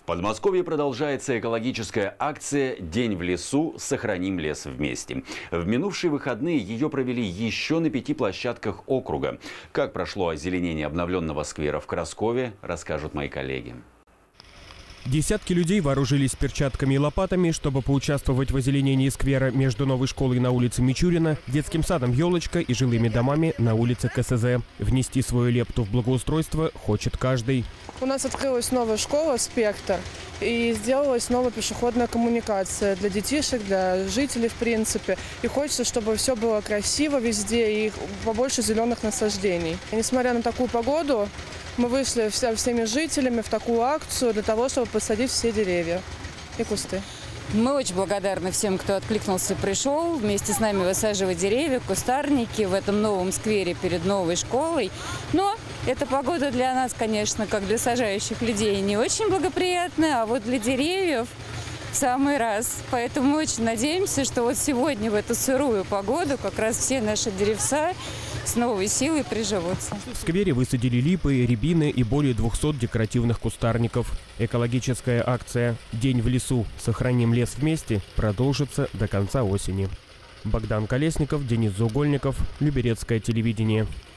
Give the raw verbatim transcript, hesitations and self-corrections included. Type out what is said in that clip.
В Подмосковье продолжается экологическая акция «День в лесу. Сохраним лес вместе». В минувшие выходные ее провели еще на пяти площадках округа. Как прошло озеленение обновленного сквера в Краскове, расскажут мои коллеги. Десятки людей вооружились перчатками и лопатами, чтобы поучаствовать в озеленении сквера между новой школой на улице Мичурина, детским садом «Елочка» и жилыми домами на улице ка эс зэ. Внести свою лепту в благоустройство хочет каждый. У нас открылась новая школа «Спектр» и сделалась новая пешеходная коммуникация для детишек, для жителей в принципе. И хочется, чтобы все было красиво везде и побольше зеленых насаждений. И несмотря на такую погоду, мы вышли вся, всеми жителями в такую акцию для того, чтобы посадить все деревья и кусты. Мы очень благодарны всем, кто откликнулся и пришел вместе с нами высаживать деревья, кустарники в этом новом сквере перед новой школой. Но эта погода для нас, конечно, как для сажающих людей, не очень благоприятная, а вот для деревьев в самый раз. Поэтому мы очень надеемся, что вот сегодня в эту сырую погоду как раз все наши деревца с новой силой приживутся. В сквере высадили липы, рябины и более двухсот декоративных кустарников. Экологическая акция «День в лесу. Сохраним лес вместе» продолжится до конца осени. Богдан Колесников, Денис Заугольников, Люберецкое телевидение.